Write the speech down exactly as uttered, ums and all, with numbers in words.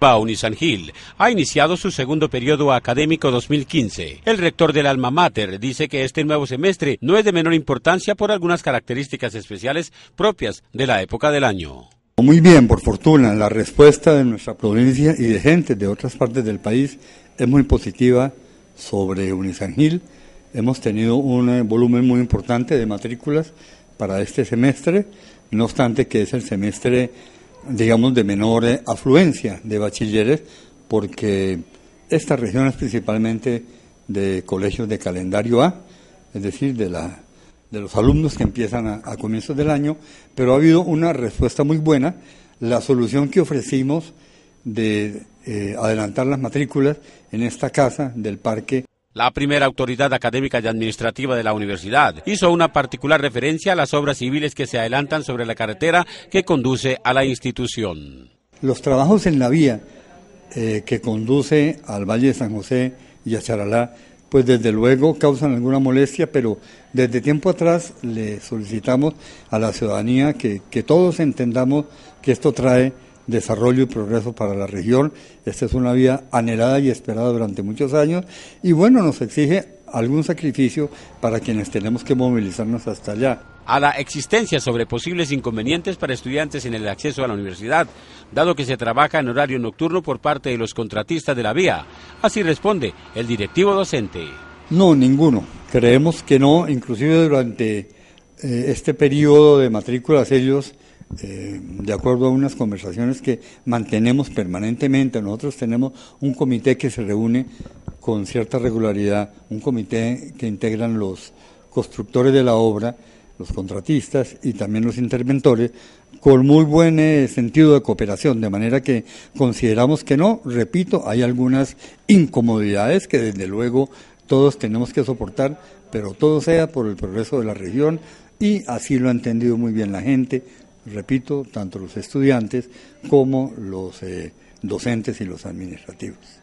Unisan Gil ha iniciado su segundo periodo académico dos mil quince. El rector del Alma Mater dice que este nuevo semestre no es de menor importancia por algunas características especiales propias de la época del año. Muy bien, por fortuna, la respuesta de nuestra provincia y de gente de otras partes del país es muy positiva sobre Unisan Gil. Hemos tenido un volumen muy importante de matrículas para este semestre, no obstante que es el semestre, digamos, de menor afluencia de bachilleres, porque esta región es principalmente de colegios de calendario A, es decir, de la de los alumnos que empiezan a, a comienzos del año, pero ha habido una respuesta muy buena. La solución que ofrecimos de eh, adelantar las matrículas en esta casa del parque. La primera autoridad académica y administrativa de la universidad hizo una particular referencia a las obras civiles que se adelantan sobre la carretera que conduce a la institución. Los trabajos en la vía eh, que conduce al Valle de San José y a Charalá, pues desde luego causan alguna molestia, pero desde tiempo atrás le solicitamos a la ciudadanía que, que todos entendamos que esto trae desarrollo y progreso para la región. Esta es una vía anhelada y esperada durante muchos años y bueno, nos exige algún sacrificio para quienes tenemos que movilizarnos hasta allá. A la existencia sobre posibles inconvenientes para estudiantes en el acceso a la universidad, dado que se trabaja en horario nocturno por parte de los contratistas de la vía. Así responde el directivo docente. No, ninguno. Creemos que no, inclusive durante eh, este periodo de matrículas ellos, eh, de acuerdo a unas conversaciones que mantenemos permanentemente, nosotros tenemos un comité que se reúne con cierta regularidad, un comité que integran los constructores de la obra, los contratistas y también los interventores, con muy buen eh, sentido de cooperación, de manera que consideramos que no, repito, hay algunas incomodidades que desde luego todos tenemos que soportar, pero todo sea por el progreso de la región y así lo ha entendido muy bien la gente, repito, tanto los estudiantes como los eh, docentes y los administrativos.